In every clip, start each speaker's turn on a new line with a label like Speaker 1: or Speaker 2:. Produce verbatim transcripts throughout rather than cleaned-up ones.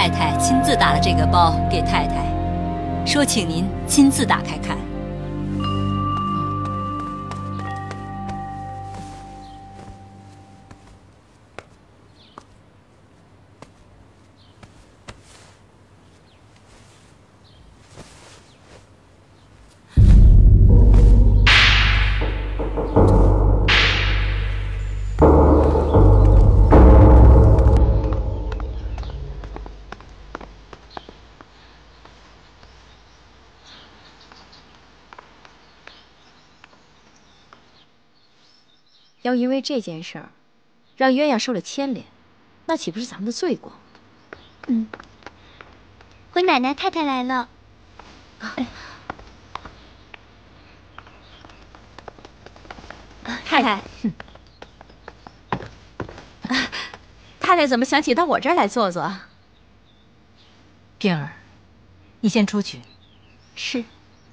Speaker 1: 太太亲自打了这个包给太太，说请您亲自打开看。
Speaker 2: 要因为这件事儿，让鸳鸯受了牵连，那岂不是咱们的罪过？
Speaker 3: 嗯，回奶奶太太来了。
Speaker 2: 哎，太太，太太怎么想起到我这儿来坐坐？
Speaker 4: 平儿，你先出去。
Speaker 3: 是。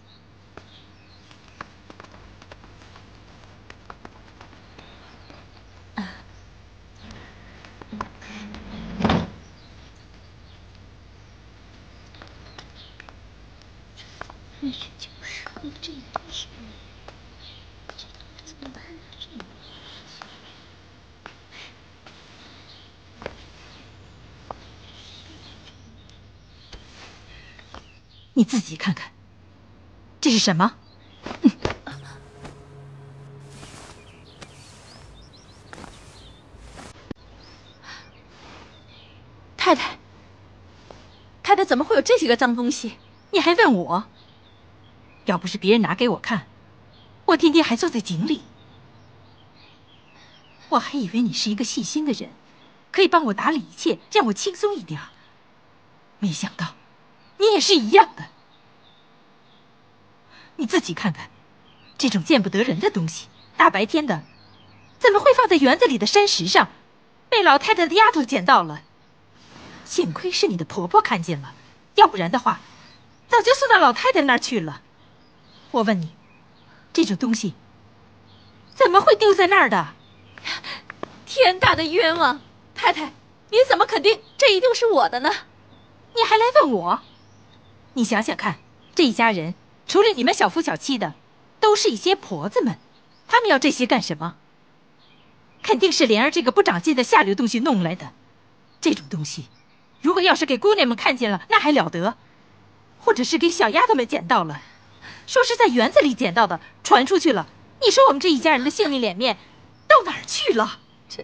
Speaker 3: 这就是这个是怎么办？
Speaker 4: 你自己看看，这是什么？
Speaker 2: 太太，太太怎么会有这些个脏东西？
Speaker 4: 你还问我？要不是别人拿给我看，我天天还坐在井里。我还以为你是一个细心的人，可以帮我打理一切，让我轻松一点。没想到，你也是一样的。你自己看看，这种见不得人的东西，大白天的，怎么会放在园子里的山石上？被老太太的丫头捡到了。幸亏是你的婆婆看见了，要不然的话，早就送到老太太那儿去了。我问你，这种东西怎么会丢在那儿的？
Speaker 2: 天大的冤枉！太太，你怎么肯定这一定是我的呢？
Speaker 4: 你还来问我？你想想看，这一家人除了你们小夫小妻的，都是一些婆子们，他们要这些干什么？肯定是莲儿这个不长进的下流东西弄来的。这种东西，如果要是给姑娘们看见了，那还了得？或者是给小丫头们捡到了，说是在园子里捡到的，传出去了，你说我们这一家人的性命脸面到哪儿去了？
Speaker 2: 这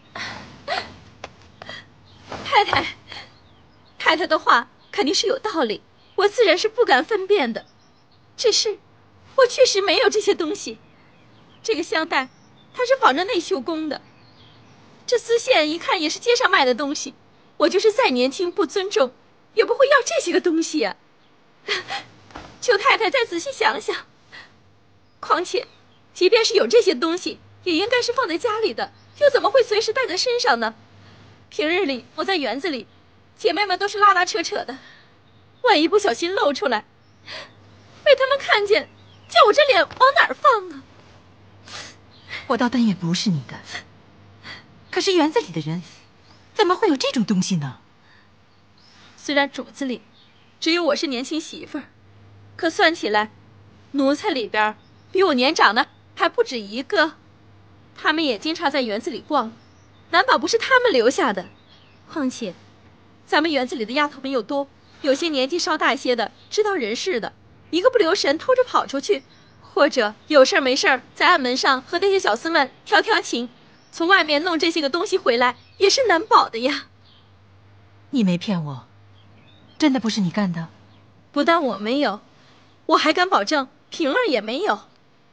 Speaker 2: 太太，太太的话肯定是有道理，我自然是不敢分辨的。只是，我确实没有这些东西。这个香袋，它是仿着内绣工的。这丝线一看也是街上卖的东西。我就是再年轻不尊重，也不会要这些个东西呀、啊。求太太再仔细想想。况且，即便是有这些东西，也应该是放在家里的，又怎么会随时带在身上呢？平日里我在园子里，姐妹们都是拉拉扯扯的，万一不小心露出来，被他们看见，叫我这脸往哪儿放啊？
Speaker 4: 我倒但愿不是你的，可是园子里的人怎么会有这种东西呢？
Speaker 2: 虽然主子里只有我是年轻媳妇儿，可算起来，奴才里边比我年长的还不止一个。他们也经常在园子里逛，难保不是他们留下的。况且，咱们园子里的丫头们又多，有些年纪稍大些的，知道人事的，一个不留神偷着跑出去，或者有事没事在暗门上和那些小厮们调调情，从外面弄这些个东西回来，也是难保的呀。
Speaker 4: 你没骗我，真的不是你干的？
Speaker 2: 不但我没有，我还敢保证平儿也没有。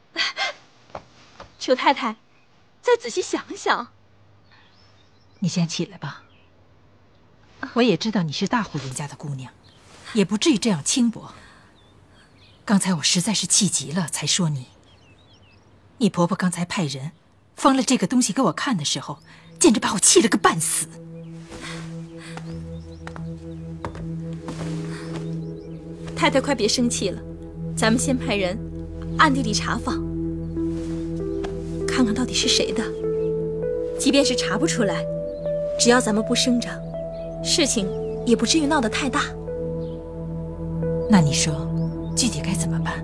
Speaker 2: 求太太再仔细想想。
Speaker 4: 你先起来吧。我也知道你是大户人家的姑娘，也不至于这样轻薄。刚才我实在是气急了，才说你。你婆婆刚才派人放了这个东西给我看的时候，简直把我气了个半死。
Speaker 2: 太太快别生气了，咱们先派人暗地里查访，看看到底是谁的。即便是查不出来，只要咱们不声张，事情
Speaker 5: 也不至于闹得太大。
Speaker 4: 那你说，具体该怎么办？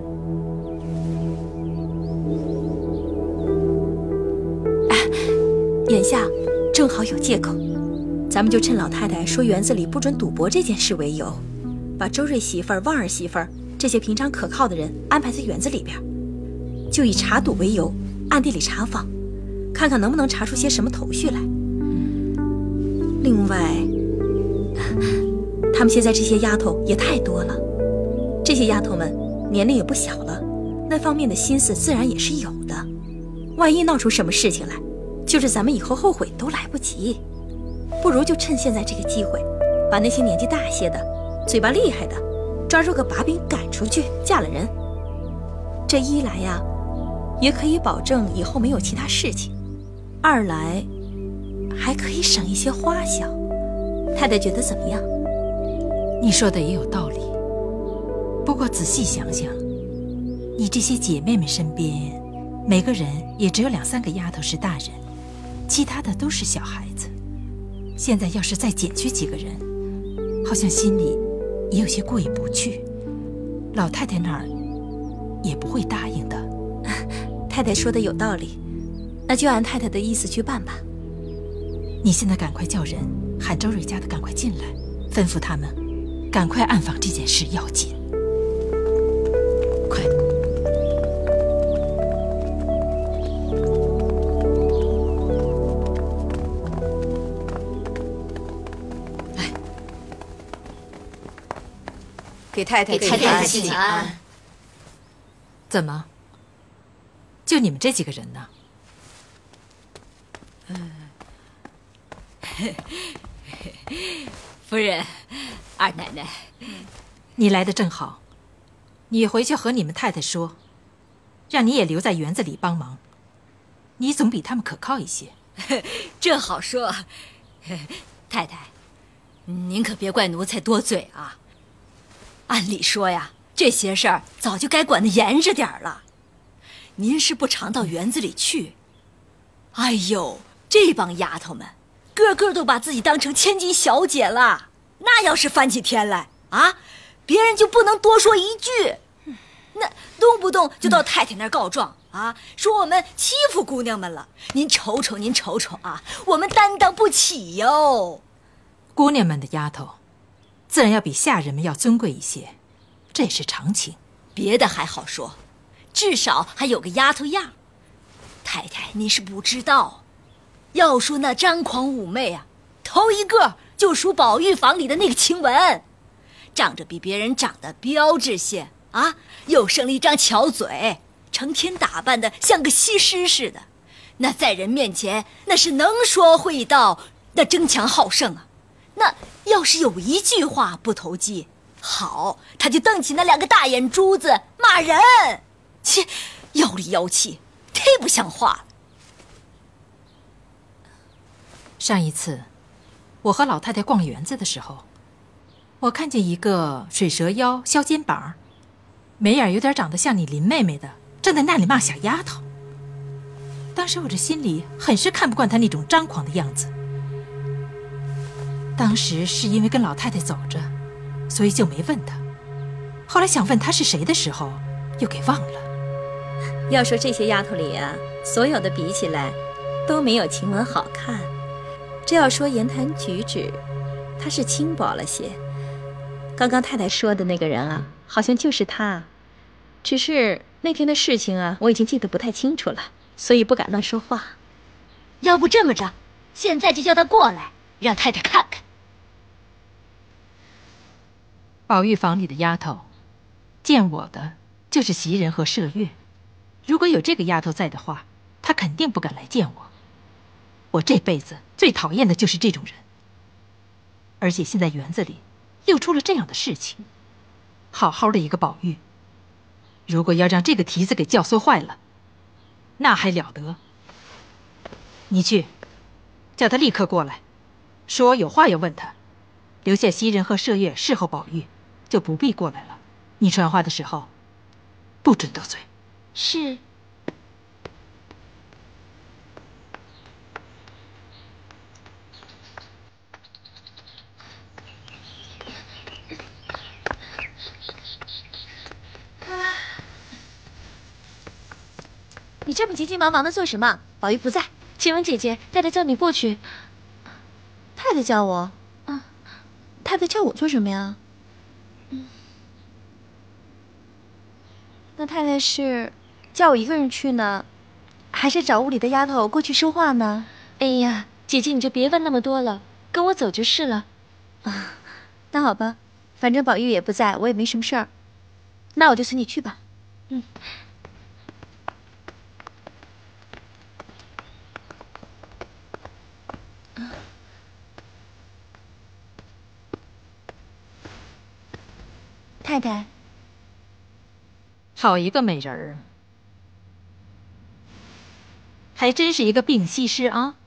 Speaker 5: 哎，眼下正好有借口，咱们就趁老太太说园子里不准赌博这件事为由，把周瑞媳妇儿、旺儿媳妇儿这些平常可靠的人安排在园子里边，就以查赌为由，暗地里查访，看看能不能查出些什么头绪来。另外，他们现在这些丫头也太多了，这些丫头们年龄也不小了，那方面的心思自然也是有的。万一闹出什么事情来，就是咱们以后后悔都来不及。不如就趁现在这个机会，把那些年纪大些的、嘴巴厉害的，抓住个把柄赶出去，嫁了人。这一来呀，也可以保证以后没有其他事情；二来，还可以省一些花销。太太觉得怎么样？
Speaker 4: 你说的也有道理，不过仔细想想，你这些姐妹们身边，每个人也只有两三个丫头是大人，其他的都是小孩子。现在要是再减去几个人，好像心里也有些过意不去。老太太那儿也不会答应的。
Speaker 5: 太太说的有道理，那就按太太的意思去办吧。
Speaker 4: 你现在赶快叫人喊周瑞家的赶快进来，吩咐他们赶快暗访这件事要紧。快！
Speaker 5: 来，
Speaker 6: 给太太
Speaker 1: 给太太请安。
Speaker 4: 怎么？就你们这几个人呢？
Speaker 1: 嗯，夫人，二奶奶，
Speaker 4: 你来的正好，你回去和你们太太说，让你也留在园子里帮忙，你总比他们可靠一些。
Speaker 1: 这好说。太太，您可别怪奴才多嘴啊。按理说呀，这些事儿早就该管得严实点了。您是不常到园子里去？哎呦，这帮丫头们，个个都把自己当成千金小姐了。那要是翻起天来啊，别人就不能多说一句，那动不动就到太太那儿告状啊，说我们欺负姑娘们了。您瞅瞅，您瞅瞅啊，我们担当不起哟。
Speaker 4: 姑娘们的丫头，自然要比下人们要尊贵一些，这也是常情。
Speaker 1: 别的还好说，至少还有个丫头样。太太，您是不知道，要说那张狂妩媚啊，头一个就属宝玉房里的那个晴雯，长着比别人长得标致些啊，又生了一张巧嘴，成天打扮的像个西施似的。那在人面前那是能说会道，那争强好胜啊。那要是有一句话不投机，好，他就瞪起那两个大眼珠子骂人，切，妖里妖气，忒不像话了。
Speaker 4: 上一次我和老太太逛园子的时候，我看见一个水蛇腰削肩膀，眉眼有点长得像你林妹妹的，正在那里骂小丫头。当时我这心里很是看不惯她那种张狂的样子。当时是因为跟老太太走着，所以就没问她。后来想问她是谁的时候，又给忘了。
Speaker 5: 要说这些丫头里啊，所有的比起来，都没有晴雯好看。这要说言谈举止，她是轻薄了些。刚刚太太说的那个人啊，好像就是她。只是那天的事情啊，我已经记得不太清楚了，所以不敢乱说话。
Speaker 3: 要不这么着，现在就叫他过来，让太太看看。
Speaker 4: 宝玉房里的丫头，见我的就是袭人和麝月。如果有这个丫头在的话，她肯定不敢来见我。我这辈子最讨厌的就是这种人。而且现在园子里又出了这样的事情，好好的一个宝玉，如果要让这个蹄子给教唆坏了，那还了得。你去叫他立刻过来，说有话要问他，留下袭人和麝月侍候宝玉，就不必过来了。你传话的时候不准得罪。
Speaker 3: 是。 你这么急急忙忙的做什么？宝玉不在。晴雯姐姐，太太叫你过去。
Speaker 2: 太太叫我？啊，太太叫我做什么呀？嗯，那太太是叫我一个人去呢，还是找屋里的丫头过去说话呢？
Speaker 3: 哎呀，姐姐你就别问那么多了，跟我走就是了。
Speaker 2: 啊，那好吧，反正宝玉也不在，我也没什么事儿，那我就随你去吧。
Speaker 3: 嗯。
Speaker 2: 太太，
Speaker 4: 好一个美人儿，还真是一个病西施啊！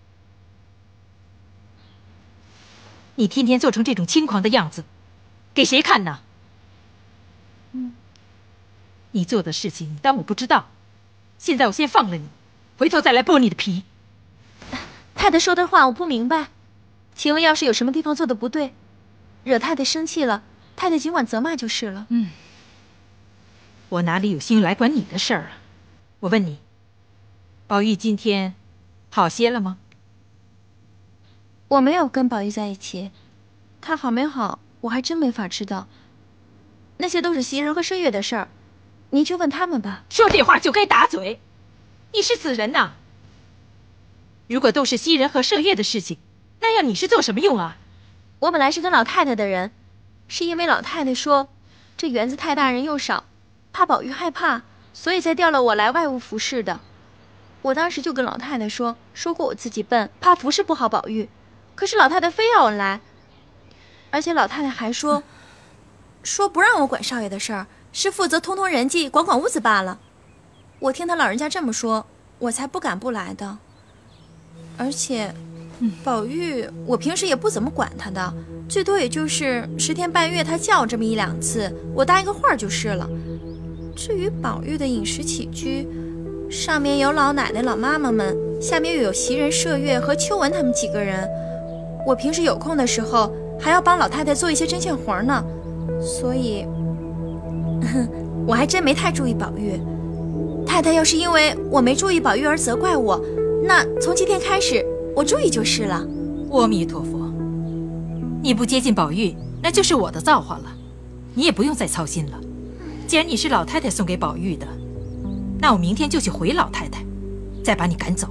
Speaker 4: 你天天做成这种轻狂的样子，给谁看呢？
Speaker 2: 嗯，
Speaker 4: 你做的事情，你当我不知道？现在我先放了你，回头再来剥你的皮。
Speaker 2: 太太说的话我不明白，晴雯要是有什么地方做的不对，惹太太生气了，太太尽管责骂就是了。
Speaker 4: 嗯，我哪里有心来管你的事儿啊？我问你，宝玉今天好些了吗？
Speaker 2: 我没有跟宝玉在一起，他好没好，我还真没法知道。那些都是袭人和麝月的事儿，您去问他们吧。
Speaker 4: 说这话就该打嘴，你是死人呐！如果都是袭人和麝月的事情，那要你是做什么用啊？
Speaker 2: 我本来是跟老太太的人，是因为老太太说这园子太大人又少，怕宝玉害怕，所以才调了我来外屋服侍的。我当时就跟老太太说，说过我自己笨，怕服侍不好宝玉，可是老太太非要我来，而且老太太还说，说不让我管少爷的事儿，是负责通通人际，管管屋子罢了。我听他老人家这么说，我才不敢不来的。而且，宝玉我平时也不怎么管他的，最多也就是十天半月他叫这么一两次，我搭一个话就是了。至于宝玉的饮食起居，上面有老奶奶老妈妈们，下面又有袭人麝月和秋纹他们几个人，我平时有空的时候还要帮老太太做一些针线活呢，所以我还真没太注意宝玉。太太要是因为我没注意宝玉而责怪我，那从今天开始我注意就是了。
Speaker 4: 阿弥陀佛，你不接近宝玉，那就是我的造化了，你也不用再操心了。既然你是老太太送给宝玉的，那我明天就去回老太太，再把你赶走。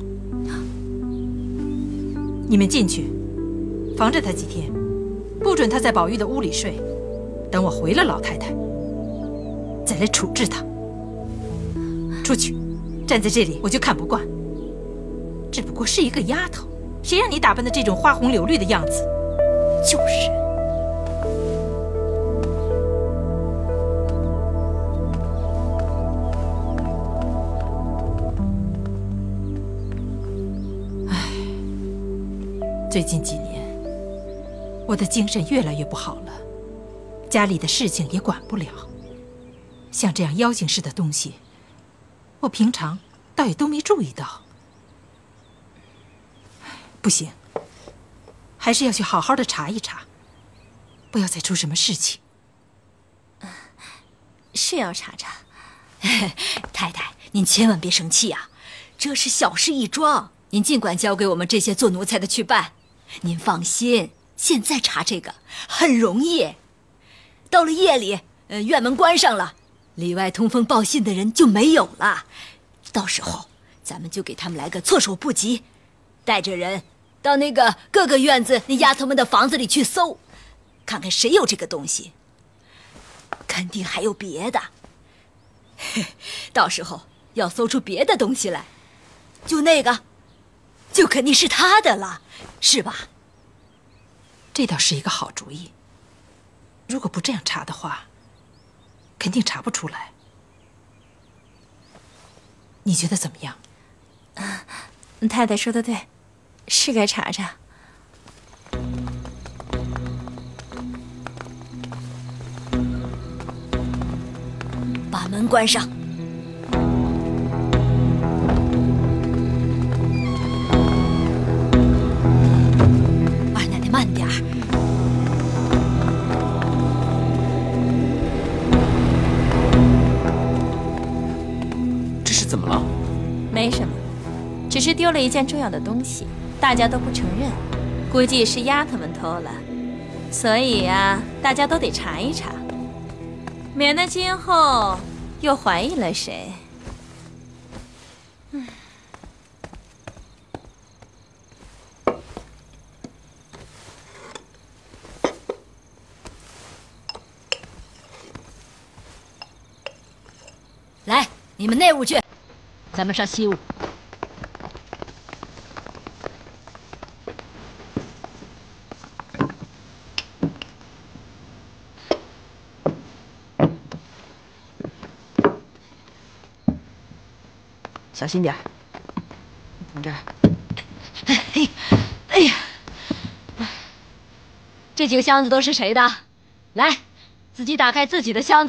Speaker 4: 你们进去，防着他几天，不准他在宝玉的屋里睡。等我回了老太太，再来处置他。出去，站在这里我就看不惯。只不过是一个丫头，谁让你打扮的这种花红柳绿的样子？就是。唉，最近几年，我的精神越来越不好了，家里的事情也管不了。像这样妖精似的东西，我平常倒也都没注意到。不行，还是要去好好的查一查，不要再出什么事情。
Speaker 2: 是要查查。
Speaker 1: 太太，您千万别生气啊，这是小事一桩，您尽管交给我们这些做奴才的去办。您放心，现在查这个很容易。到了夜里，呃，院门关上了，里外通风报信的人就没有了。到时候咱们就给他们来个措手不及，带着人到那个各个院子那丫头们的房子里去搜，看看谁有这个东西。肯定还有别的，到时候要搜出别的东西来，就那个就肯定是他的了，是吧？
Speaker 4: 这倒是一个好主意。如果不这样查的话，肯定查不出来。你觉得怎么样？
Speaker 2: 啊，太太说的对，是该查查。
Speaker 1: 把门关上。二奶奶慢点儿。
Speaker 7: 这是怎么了？
Speaker 5: 没什么，只是丢了一件重要的东西，大家都不承认，估计是丫头们偷了，所以呀，大家都得查一查，免得今后又怀疑了谁。嗯。
Speaker 1: 来，你们内务去，
Speaker 3: 咱们上西屋。
Speaker 6: 小心点儿，从这儿。
Speaker 3: 哎，哎呀，这几个箱子都是谁的？来，自己打开自己的箱子。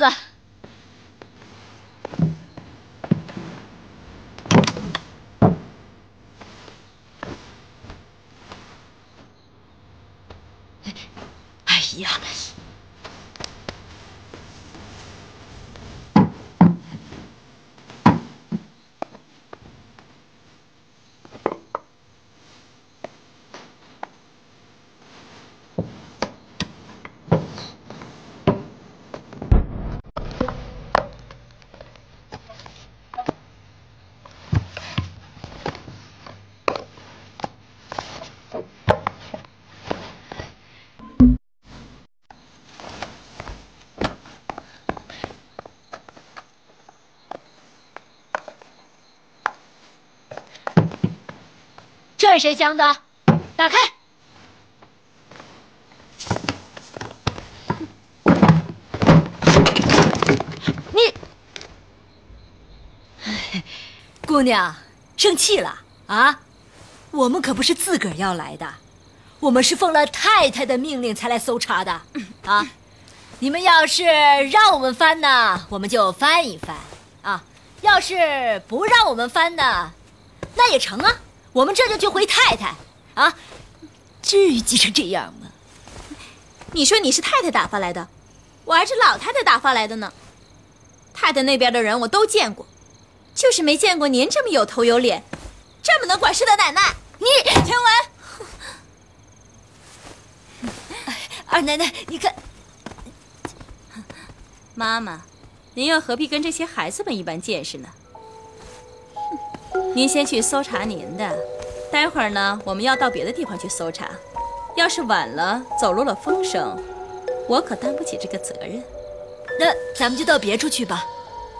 Speaker 3: 哎呀！这是谁箱子？打开！你，
Speaker 1: 姑娘，生气了啊？我们可不是自个儿要来的，我们是奉了太太的命令才来搜查的啊！你们要是让我们翻呢，我们就翻一翻啊；要是不让我们翻呢，那也成啊。 我们这就去回太太，啊，至于急成这样吗？
Speaker 5: 你说你是太太打发来的，我还是老太太打发来的呢。太太那边的人我都见过，就是没见过您这么有头有脸、这么能管事的奶奶。你听闻，
Speaker 1: 二奶奶，你看，
Speaker 5: 妈妈，您又何必跟这些孩子们一般见识呢？ 您先去搜查您的，待会儿呢，我们要到别的地方去搜查。要是晚了，走漏了风声，我可担不起这个责任。
Speaker 1: 那咱们就到别处去吧。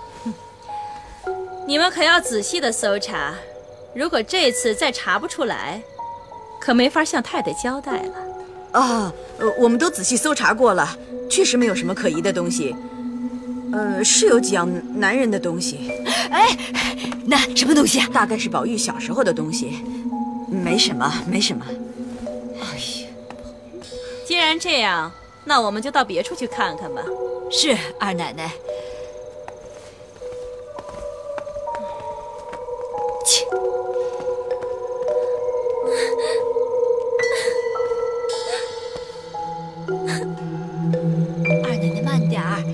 Speaker 5: 你们可要仔细的搜查，如果这次再查不出来，可没法向太太交代了。
Speaker 6: 啊，呃，我们都仔细搜查过了，确实没有什么可疑的东西。呃，是有几样男人的东西。
Speaker 1: 哎，那什么东西啊？
Speaker 6: 大概是宝玉小时候的东西。没什么，没什么。
Speaker 1: 哎呀，
Speaker 5: 既然这样，那我们就到别处去看看吧。
Speaker 1: 是，二奶奶。切。二奶奶慢点儿。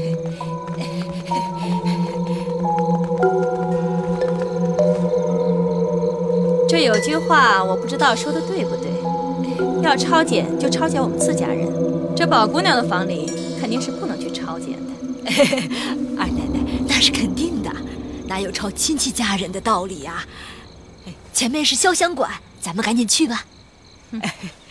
Speaker 5: 这有句话我不知道说的对不对，要抄检就抄检我们自家人，这宝姑娘的房里肯定是不能去抄检的。
Speaker 1: 二奶奶，那是肯定的，哪有抄亲戚家人的道理呀？前面是潇湘馆，咱们赶紧去吧。嗯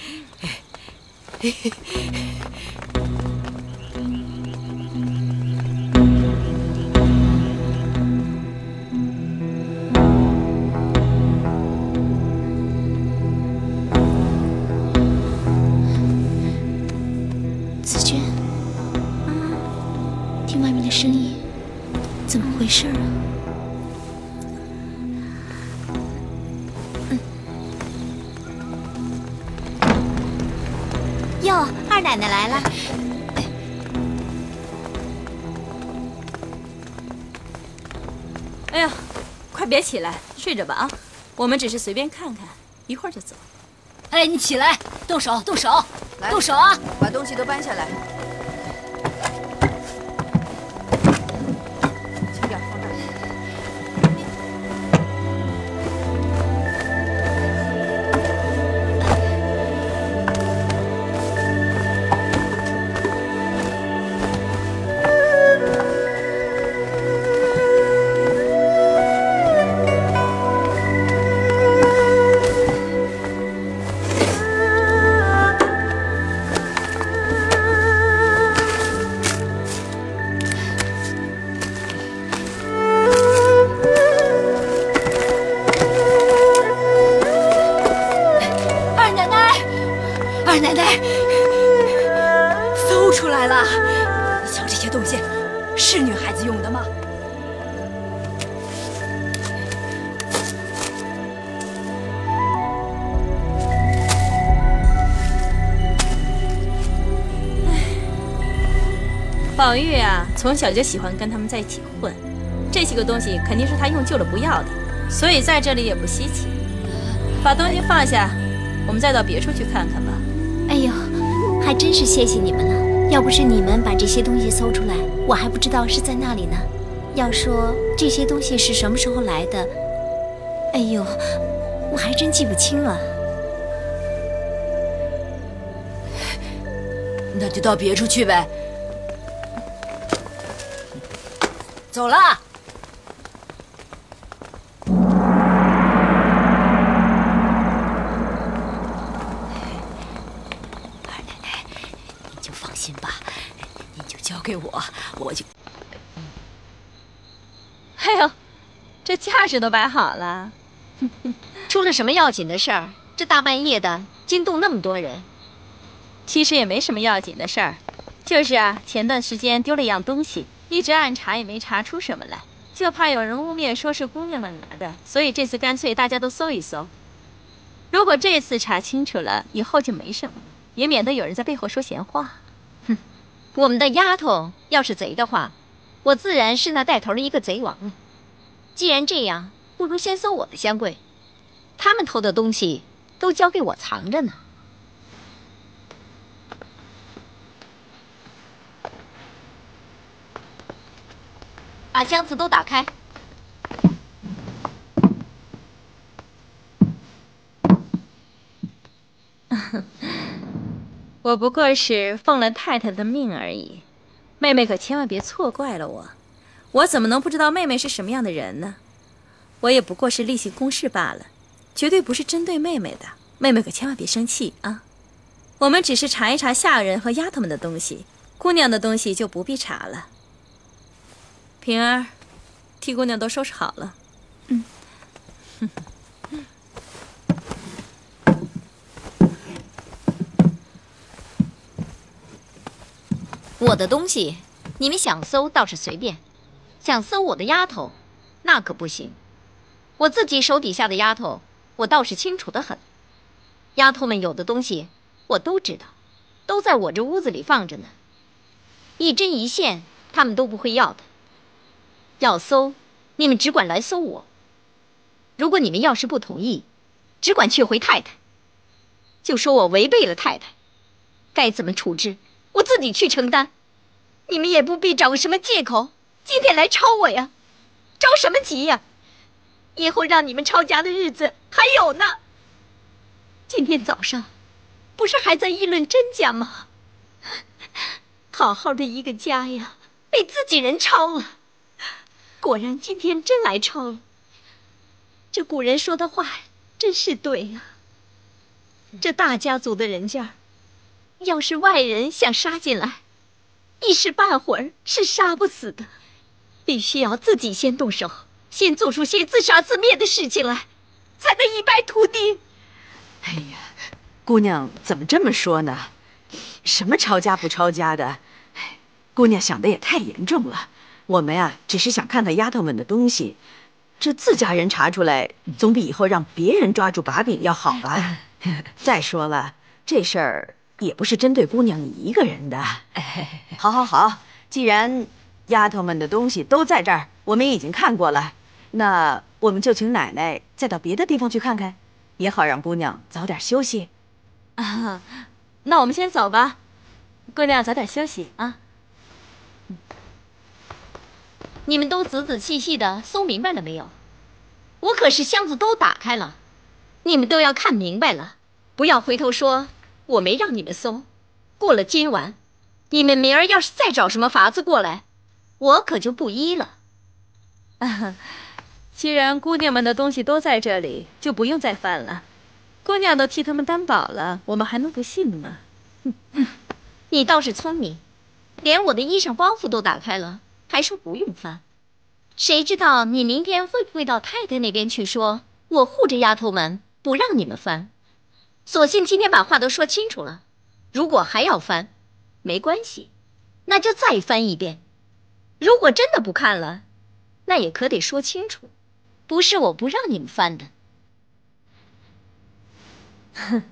Speaker 3: 声音，怎么回事啊？
Speaker 2: 嗯。哟，二奶奶来了。
Speaker 5: 哎呀，快别起来，睡着吧啊！我们只是随便看看，一会儿就走。
Speaker 1: 哎，你起来，动手，动手，动手啊！
Speaker 6: 把东西都搬下来。
Speaker 1: 哎二奶奶，搜出来了！你瞧这些东西，是女孩子用的吗？
Speaker 5: 宝玉啊，从小就喜欢跟他们在一起混，这些个东西肯定是他用旧了不要的，所以在这里也不稀奇。把东西放下，我们再到别处去看看吧。
Speaker 3: 哎呦，还真是谢谢你们了，要不是你们把这些东西搜出来，我还不知道是在那里呢。要说这些东西是什么时候来的，哎呦，我还真记不清了。
Speaker 1: 那就到别处去呗。走了。二奶奶，您就放心吧，您就交给我，我就……
Speaker 2: 哎呦，这架势都摆好了。
Speaker 3: 出了什么要紧的事儿？这大半夜的，惊动那么多人。
Speaker 2: 其实也没什么要紧的事儿，就是啊，前段时间丢了一样东西。一直暗查也没查出什么来，就怕有人污蔑说是姑娘们拿的，所以这次干脆大家都搜一搜。如果这次查清楚了，以后就没什么，也免得有人在背后说闲话。
Speaker 3: 哼，我们的丫头要是贼的话，我自然是那带头的一个贼王。既然这样，不如先搜我的箱柜，他们偷的东西都交给我藏着呢。把箱子都打开。
Speaker 2: 我不过是奉了太太的命而已，妹妹可千万别错怪了我。
Speaker 5: 我怎么能不知道妹妹是什么样的人呢？我也不过是例行公事罢了，绝对不是针对妹妹的。妹妹可千万别生气啊！我们只是查一查下人和丫头们的东西，姑娘的东西就不必查了。平儿。替姑娘都收拾好了。嗯。
Speaker 3: 我的东西，你们想搜倒是随便，想搜我的丫头，那可不行。我自己手底下的丫头，我倒是清楚得很。丫头们有的东西，我都知道，都在我这屋子里放着呢。一针一线，他们都不会要的。要搜，你们只管来搜我。如果你们要是不同意，只管去回太太，就说我违背了太太，该怎么处置，我自己去承担。你们也不必找个什么借口，今天来抄我呀，着什么急呀？以后让你们抄家的日子还有呢。今天早上，不是还在议论甄家吗？好好的一个家呀，被自己人抄了。果然今天真来抄了。这古人说的话真是对呀。这大家族的人家，要是外人想杀进来，一时半会儿是杀不死的，必须要自己先动手，先做出些自杀自灭的事情来，才能一败涂地。
Speaker 6: 哎呀，姑娘怎么这么说呢？什么抄家不抄家的，姑娘想的也太严重了。我们呀，只是想看看丫头们的东西，这自家人查出来，总比以后让别人抓住把柄要好吧。再说了，这事儿也不是针对姑娘你一个人的。好好好，既然丫头们的东西都在这儿，我们已经看过了，那我们就请奶奶再到别的地方去看看，也好让姑娘早点休息。
Speaker 2: 啊，那我们先走吧，姑娘早点休息啊。
Speaker 3: 你们都仔仔细细的搜明白了没有？我可是箱子都打开了，你们都要看明白了，不要回头说我没让你们搜。过了今晚，你们明儿要是再找什么法子过来，我可就不依了。
Speaker 2: 啊，既然姑娘们的东西都在这里，就不用再翻了。姑娘都替他们担保了，我们还能不信吗？
Speaker 3: 你倒是聪明，连我的衣裳包袱都打开了，还说不用翻。谁知道你明天会不会到太太那边去说，我护着丫头们不让你们翻？ 索性今天把话都说清楚了。如果还要翻，没关系，那就再翻一遍。如果真的不看了，那也可得说清楚，不是我不让你们翻的。
Speaker 4: 哼，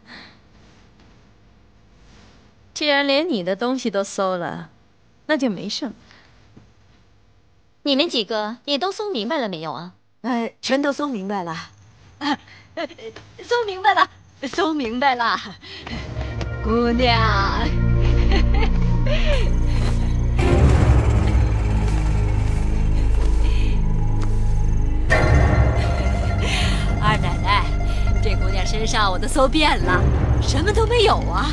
Speaker 4: 既然连你的东西都搜了，那就没什么。
Speaker 3: 你们几个也都搜明白了没有啊？
Speaker 6: 呃，全都搜明白了。
Speaker 2: 啊，搜明白了，搜明白了，姑娘。
Speaker 1: 二奶奶，这姑娘身上我都搜遍了，什么都没有啊！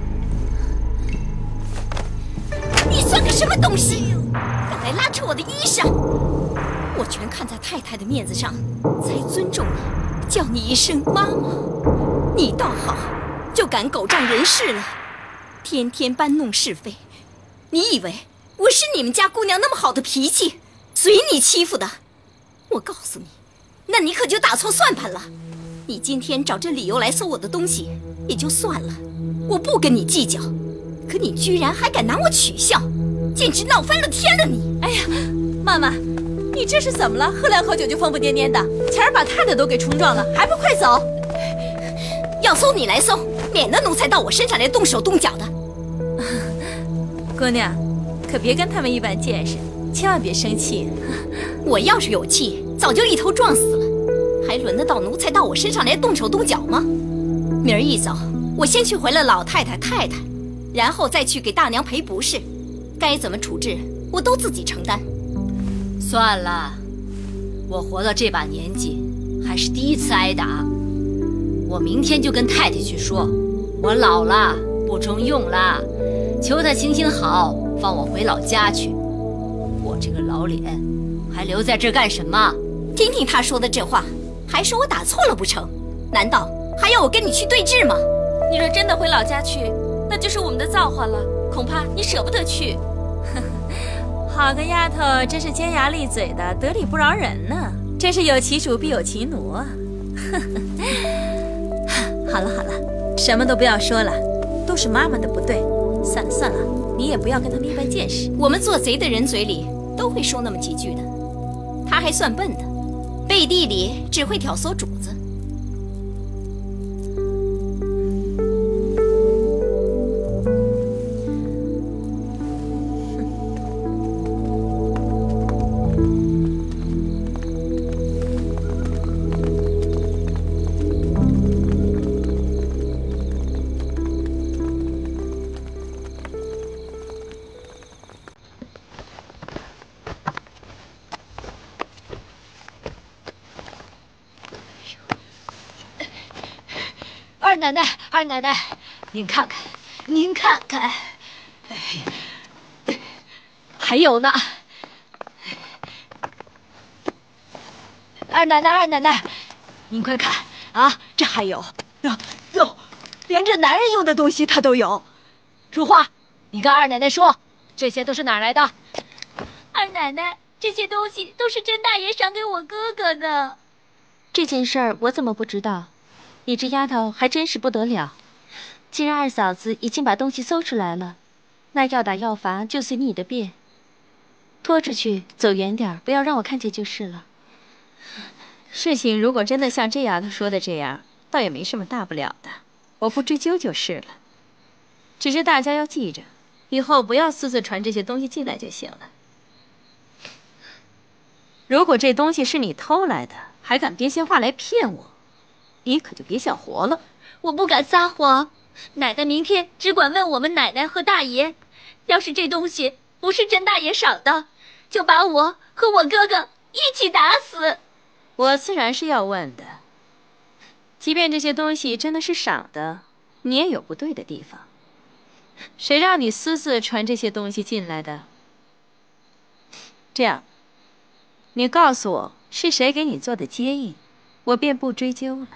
Speaker 1: 你算个什么东西，敢来拉扯我的衣裳！我全看在太太的面子上，才尊重你，叫你一声妈妈。你倒好，就敢狗仗人势了，天天搬弄是非。你以为我是你们家姑娘那么好的脾气，随你欺负的？我告诉你，那你可就打错算盘了。你今天找这理由来搜我的东西也就算了，我不跟你计较，可你居然还敢拿我取笑，简直闹翻了天了你！
Speaker 5: 哎呀，妈妈，你这是怎么了？喝两口酒就疯疯癫癫的，前儿把太太都给冲撞了，还不快走！
Speaker 1: 要搜你来搜，免得奴才到我身上来动手动脚的。
Speaker 5: 姑娘，可别跟他们一般见识，千万别生气。
Speaker 1: 我要是有气，早就一头撞死了。还轮得到奴才到我身上来动手动脚吗？明儿一早，我先去回了老太太、太太，然后再去给大娘赔不是，该怎么处置，我都自己承担。算了，我活到这把年纪，还是第一次挨打。我明天就跟太太去说，我老了，不中用了，求她行行好，放我回老家去。我这个老脸，还留在这干什么？听听她说的这话。还说我打错了不成？难道还要我跟你去对峙吗？
Speaker 5: 你若真的回老家去，那就是我们的造化了，恐怕你舍不得去。好个丫头，真是尖牙利嘴的，得理不饶人呢，真是有其主必有其奴啊！好了好了，什么都不要说了，都是妈妈的不对。算了算了，你也不要跟他们一般见识。
Speaker 1: 我们做贼的人嘴里都会说那么几句的，他还算笨的。背地里只会挑唆主子。
Speaker 2: 二奶奶，二奶奶，您看看，您看看，哎呀，还有呢。二奶奶，二奶奶，您快看啊，这还有，哟哟，连这男人用的东西他都有。如花，你跟二奶奶说，这些都是哪儿来的？
Speaker 7: 二奶奶，这些东西都是甄大爷赏给我哥哥的。
Speaker 3: 这件事儿我怎么不知道？你这丫头还真是不得了。既然二嫂子已经把东西搜出来了，那要打要罚就随你的便。拖出去，走远点，不要让我看见就是了。
Speaker 4: 事情如果真的像这丫头说的这样，倒也没什么大不了的，我不追究就是了。只是大家要记着，以后不要私自传这些东西进来就行了。如果这东西是你偷来的，还敢编些话来骗我，你可就别想活了。
Speaker 7: 我不敢撒谎，奶奶明天只管问我们奶奶和大爷，要是这东西不是甄大爷赏的，就把我和我哥哥一起打死。
Speaker 4: 我自然是要问的，即便这些东西真的是赏的，你也有不对的地方。谁让你私自传这些东西进来的？这样，你告诉我是谁给你做的接应，我便不追究了。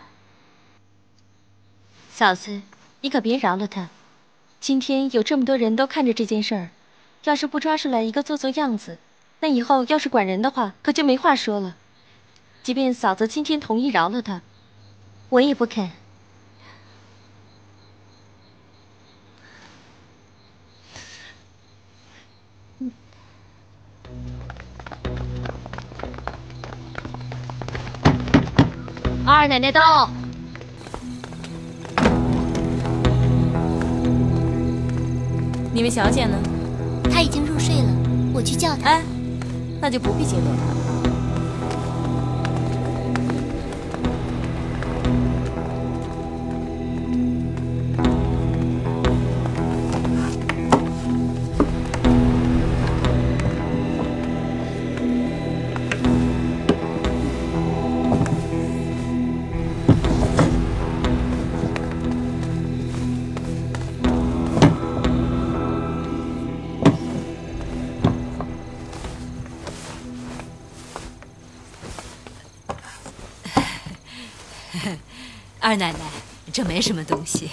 Speaker 3: 嫂子，你可别饶了他。今天有这么多人都看着这件事儿，要是不抓出来一个做做样子，那以后要是管人的话，可就没话说了。即便嫂子今天同意饶了他，我也不肯。 二奶奶到。
Speaker 5: 你们小姐呢？
Speaker 7: 她已经入睡了，我去叫她。
Speaker 5: 哎，那就不必惊动她了。
Speaker 1: 二奶奶，这没什么东西。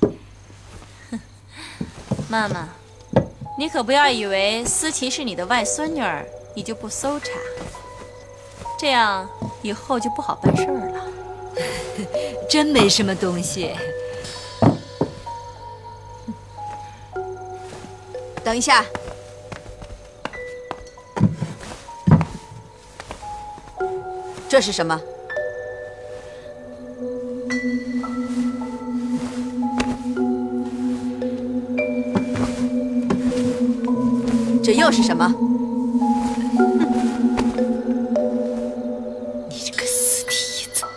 Speaker 5: 妈妈，你可不要以为思琪是你的外孙女儿，你就不搜查，这样以后就不好办事儿了。
Speaker 1: 真没什么东西。
Speaker 6: 等一下，这是什么？这又是什么？
Speaker 1: 你这个死蹄子！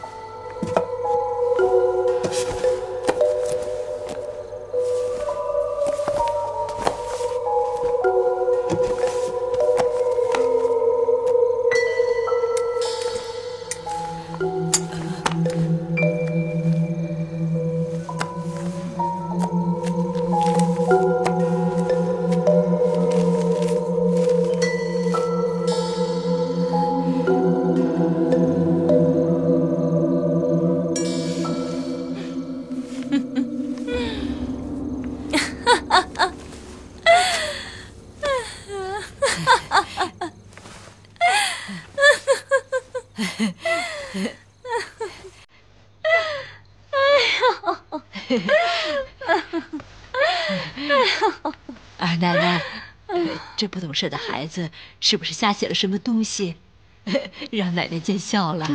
Speaker 8: 二奶奶，这不懂事的孩子是不是瞎写了什么东西，让奶奶见笑了？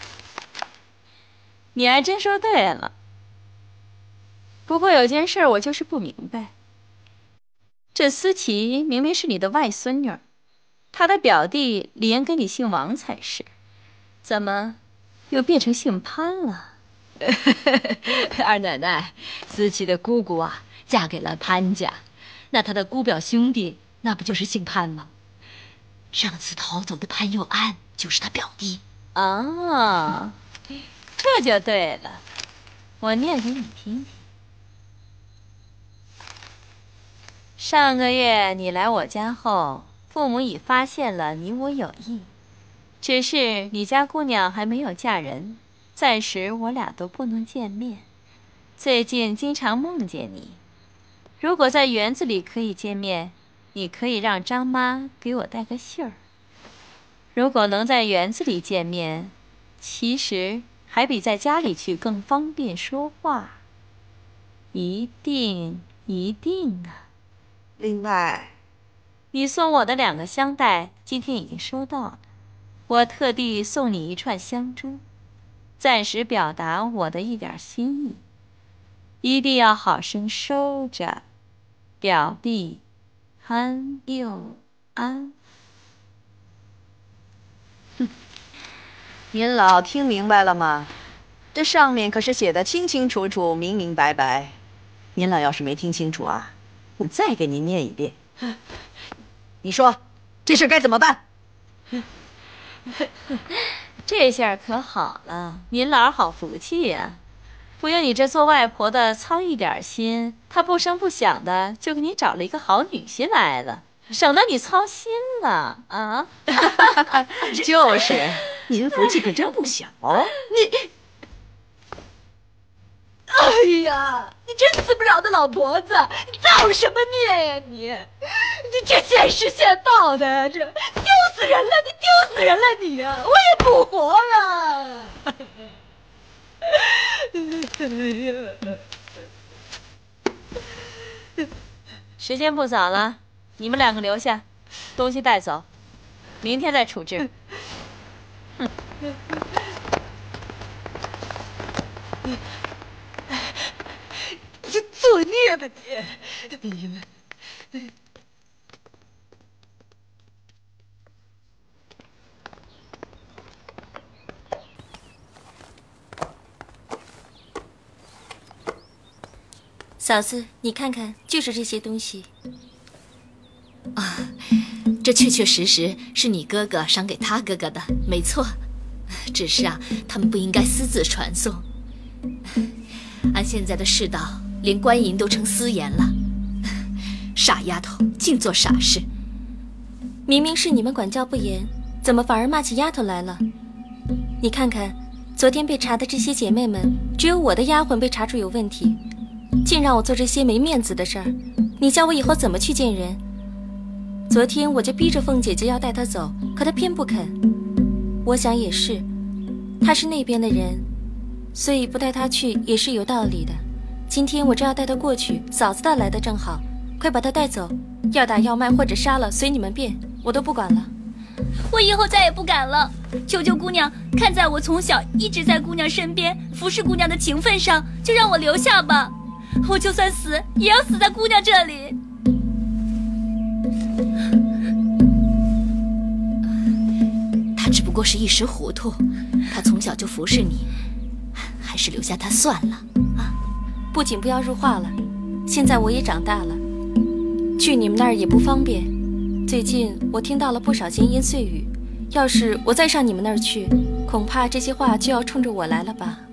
Speaker 2: 你还真说对了。不过有件事我就是不明白，这思琪明明是你的外孙女儿，她的表弟理应跟你姓王才是，怎么又变成姓潘了？
Speaker 8: 二奶奶，思琪的姑姑啊，嫁给了潘家，那她的姑表兄弟，那不就是姓潘吗？上次逃走的潘佑安就是他表弟。
Speaker 2: 啊，这就对了，我念给你听听。上个月你来我家后，父母已发现了你我有意，只是你家姑娘还没有嫁人，暂时我俩都不能见面。最近经常梦见你，如果在园子里可以见面，你可以让张妈给我带个信儿。如果能在园子里见面，其实还比在家里去更方便说话。一定一定啊！
Speaker 6: 另外，
Speaker 2: 你送我的两个香袋今天已经收到了，我特地送你一串香珠，暂时表达我的一点心意，一定要好生收着。表弟潘佑安。
Speaker 6: 您老听明白了吗？这上面可是写的清清楚楚、明明白白。您老要是没听清楚啊，我再给您念一遍。你说这事该怎么办？
Speaker 2: 这下可好了，您老好福气呀、啊！不用你这做外婆的操一点心，她不声不响的就给你找了一个好女婿来了，省得你操心了啊！
Speaker 6: 就是，您福气可真不小。你，
Speaker 8: 哎呀，你真死不了的老婆子，你造什么孽呀你？你这现世现报的，这丢死人了！你丢死人了你呀、啊！我也不活了。
Speaker 2: 时间不早了，你们两个留下，东西带走，明天再处置。哼。
Speaker 8: 这作孽吧你！你们。
Speaker 5: 嫂子，你看看，就是这些东西。
Speaker 1: 啊，这确确实实是你哥哥赏给他哥哥的，没错。只是啊，他们不应该私自传送。按现在的世道，连官银都成私盐了。傻丫头，净做傻事。
Speaker 5: 明明是你们管教不严，怎么反而骂起丫头来了？你看看，昨天被查的这些姐妹们，只有我的丫鬟被查出有问题。竟让我做这些没面子的事儿，你叫我以后怎么去见人？昨天我就逼着凤姐姐要带她走，可她偏不肯。我想也是，她是那边的人，所以不带她去也是有道理的。今天我正要带她过去，嫂子倒来的正好，快把她带走，要打要卖或者杀了，随你们便，我都不管了。
Speaker 7: 我以后再也不敢了，求求姑娘，看在我从小一直在姑娘身边服侍姑娘的情分上，就让我留下吧。我就算死，也要死在姑娘这里。
Speaker 1: 他只不过是一时糊涂，他从小就服侍你，还是留下他算了啊！
Speaker 5: 不仅不要入画了，现在我也长大了，去你们那儿也不方便。最近我听到了不少闲言碎语，要是我再上你们那儿去，恐怕这些话就要冲着我来了吧。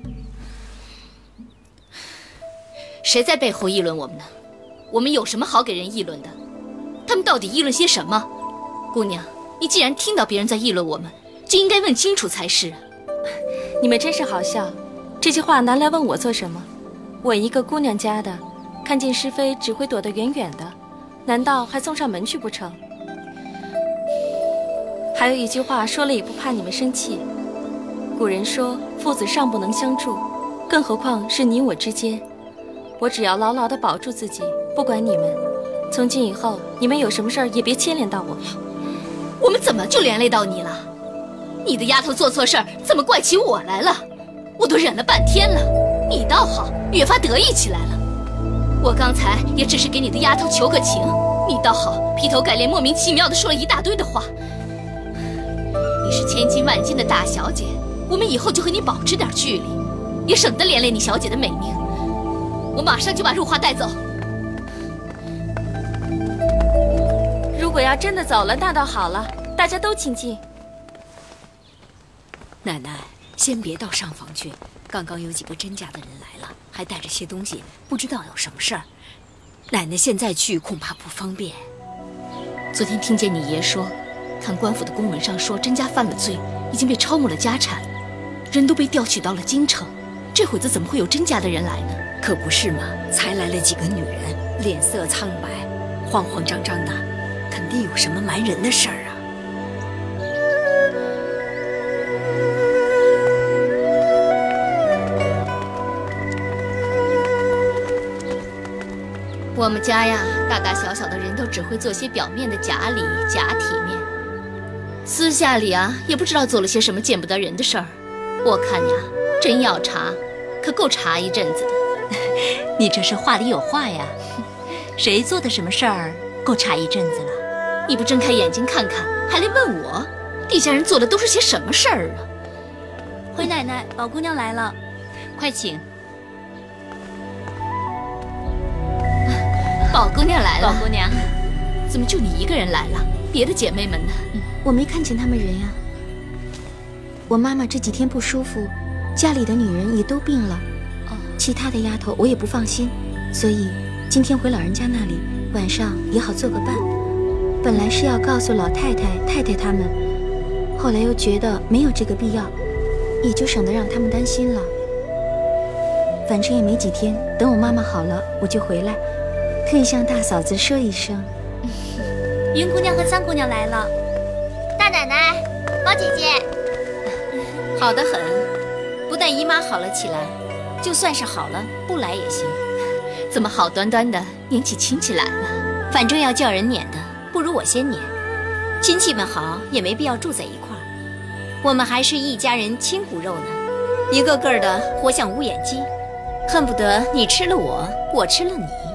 Speaker 1: 谁在背后议论我们呢？我们有什么好给人议论的？他们到底议论些什么？姑娘，你既然听到别人在议论我们，就应该问清楚才是。
Speaker 5: 你们真是好笑，这些话拿来问我做什么？我一个姑娘家的，看见是非只会躲得远远的，难道还送上门去不成？还有一句话说了也不怕你们生气，古人说父子尚不能相助，更何况是你我之间。我只要牢牢地保住自己，不管你们。从今以后，你们有什么事儿也别牵连到我。
Speaker 1: 我们怎么就连累到你了？你的丫头做错事儿，怎么怪起我来了？我都忍了半天了，你倒好，越发得意起来了。我刚才也只是给你的丫头求个情，你倒好，劈头盖脸莫名其妙地说了一大堆的话。你是千金万金的大小姐，我们以后就和你保持点距离，也省得连累你小姐的美名。我马上就把入画带走。
Speaker 5: 如果要真的走了，那倒好了，大家都清静。
Speaker 9: 奶奶，先别到上房去，刚刚有几个甄家的人来了，还带着些东西，不知道有什么事儿。奶奶现在去恐怕不方便。
Speaker 1: 昨天听见你爷说，看官府的公文上说甄家犯了罪，已经被抄没了家产，人都被调取到了京城，这会子怎么会有甄家的人来呢？
Speaker 9: 可不是嘛，才来了几个女人，脸色苍白，慌慌张张的，肯定有什么瞒人的事儿啊。
Speaker 1: 我们家呀，大大小小的人都只会做些表面的假礼假体面，私下里啊，也不知道做了些什么见不得人的事儿。我看呀，真要查，可够查一阵子的。
Speaker 10: 你这是话里有话呀，谁做的什么事儿够查一阵子了？
Speaker 1: 你不睁开眼睛看看，还来问我，地下人做的都是些什么事儿啊？
Speaker 7: 回奶奶，宝姑娘来了，
Speaker 3: 快请。
Speaker 1: 宝姑娘来了。
Speaker 3: 宝姑娘，
Speaker 1: 怎么就你一个人来了？别的姐妹们呢？
Speaker 5: 嗯、我没看见他们人呀。我妈妈这几天不舒服，家里的女人也都病了。其他的丫头我也不放心，所以今天回老人家那里，晚上也好做个伴。本来是要告诉老太太、太太他们，后来又觉得没有这个必要，也就省得让他们担心了。反正也没几天，等我妈妈好了，我就回来，可以向大嫂子说一声。
Speaker 7: 云姑娘和三姑娘来了，
Speaker 11: 大奶奶、宝姐姐，
Speaker 3: 好得很。不但姨妈好了起来，就算是好了，不来也行。
Speaker 1: 怎么好端端的撵起亲戚来了？
Speaker 3: 反正要叫人撵的，不如我先撵。亲戚们好，也没必要住在一块儿。我们还是一家人亲骨肉呢。
Speaker 9: 一个个的活像乌眼鸡，恨不得你吃了我，我吃了你。